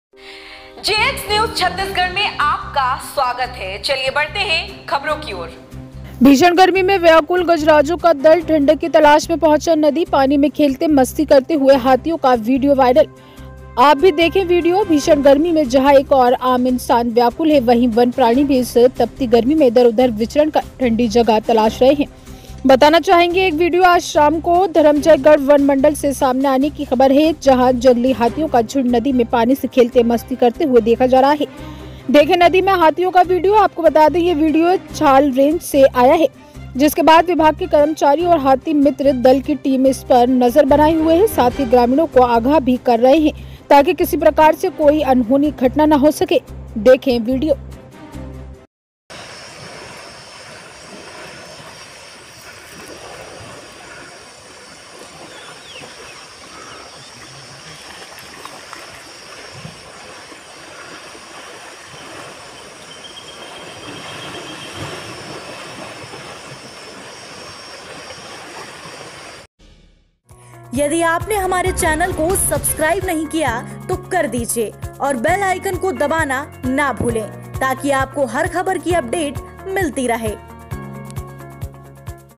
JX news Chhattisgarh में आपका स्वागत है। चलिए बढ़ते हैं खबरों की ओर। भीषण गर्मी में व्याकुल गजराजों का दल ठंडक की तलाश में पहुंचा। नदी पानी में खेलते मस्ती करते हुए हाथियों का वीडियो वायरल। आप भी देखें वीडियो। भीषण गर्मी में जहां एक और आम इंसान व्याकुल है, वहीं वन प्राणी भी इस तपती गर्मी में इधर उधर विचरण कर ठंडी जगह तलाश रहे हैं। बताना चाहेंगे, एक वीडियो आज शाम को धर्मजयगढ़ वन मंडल से सामने आने की खबर है, जहां जंगली हाथियों का झुंड नदी में पानी से खेलते मस्ती करते हुए देखा जा रहा है। देखें नदी में हाथियों का वीडियो। आपको बता दें, ये वीडियो छाल रेंज से आया है, जिसके बाद विभाग के कर्मचारी और हाथी मित्र दल की टीम इस पर नजर बनाए हुए है। साथ ही ग्रामीणों को आगाह भी कर रहे हैं ताकि किसी प्रकार से कोई अनहोनी घटना न हो सके। देखें वीडियो। यदि आपने हमारे चैनल को सब्सक्राइब नहीं किया तो कर दीजिए और बेल आइकन को दबाना ना भूलें ताकि आपको हर खबर की अपडेट मिलती रहे।